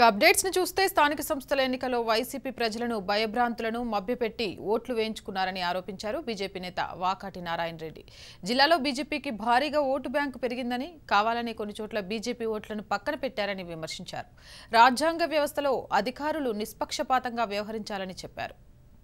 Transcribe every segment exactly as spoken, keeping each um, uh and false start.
Updates ని చూస్తే స్థానిక సంస్థల ఎన్నికల్లో వైసీపీ ప్రజలను భయభ్రాంతులను మభ్యపెట్టి ఓట్లు వేయించుకున్నారని ఆరోపించారు బీజేపీ నేత వాకాటి నారాయణ రెడ్డి. జిల్లాలో బీజేపీకి భారీగా ఓటు బ్యాంకు పెరిగిందని, కావాలనే కొన్ని చోట్ల బీజేపీ ఓట్లను పక్కన పెట్టారని విమర్శించారు. రాజ్యాంగ వ్యవస్థలో అధికారులు నిష్పక్షపాతంగా వ్యవహరించాలని చెప్పారు.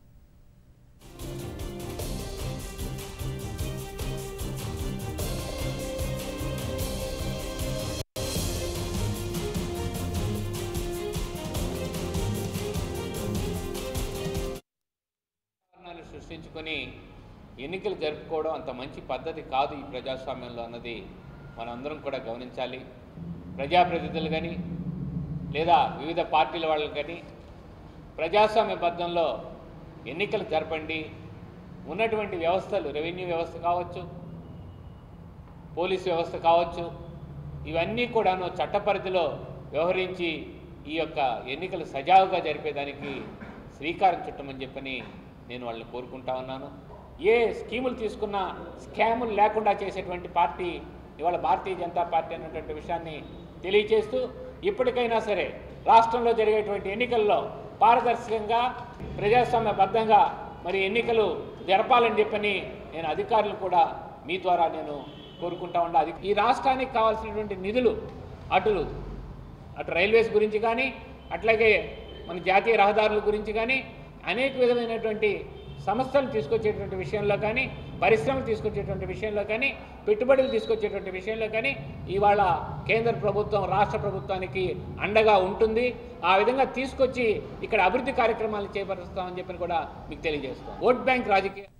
సృష్టించుకొని ఎన్నికలు జరుపుకోవడం అంత మంచి పద్ధతి కాదు ఈ ప్రజాస్వామ్యంలో అన్నది మనందరం కూడా గమనించాలి. ప్రజాప్రతినిధులు కానీ లేదా వివిధ పార్టీల వాళ్ళు కానీ ప్రజాస్వామ్యబద్ధంలో ఎన్నికలు జరపండి, ఉన్నటువంటి వ్యవస్థలు రెవెన్యూ వ్యవస్థ కావచ్చు, పోలీసు వ్యవస్థ కావచ్చు, ఇవన్నీ కూడాను చట్టపరిధిలో వ్యవహరించి ఈ యొక్క ఎన్నికలు సజావుగా జరిపేదానికి శ్రీకారం చుట్టమని చెప్పని నేను వాళ్ళని కోరుకుంటా ఉన్నాను. ఏ స్కీములు తీసుకున్నా స్కాములు లేకుండా చేసేటువంటి పార్టీ ఇవాళ భారతీయ జనతా పార్టీ అన్నటువంటి విషయాన్ని తెలియజేస్తూ, ఇప్పటికైనా సరే రాష్ట్రంలో జరిగేటువంటి ఎన్నికల్లో పారదర్శకంగా ప్రజాస్వామ్యబద్ధంగా మరి ఎన్నికలు జరపాలని చెప్పని నేను అధికారులు కూడా మీ ద్వారా నేను కోరుకుంటా ఉన్నా. అది ఈ రాష్ట్రానికి కావాల్సినటువంటి నిధులు అటులు అటు రైల్వేస్ గురించి కానీ, అట్లాగే మన జాతీయ రహదారుల గురించి కానీ, అనేక విధమైనటువంటి సంస్థలు తీసుకొచ్చేటువంటి విషయంలో కానీ, పరిశ్రమలు తీసుకొచ్చేటువంటి విషయంలో కానీ, పెట్టుబడులు తీసుకొచ్చేటువంటి విషయంలో కానీ ఇవాళ కేంద్ర ప్రభుత్వం రాష్ట్ర ప్రభుత్వానికి అండగా ఉంటుంది. ఆ విధంగా తీసుకొచ్చి ఇక్కడ అభివృద్ధి కార్యక్రమాలు చేపరుస్తామని చెప్పి కూడా మీకు తెలియజేస్తాం. ఓట్ బ్యాంక్ రాజకీయ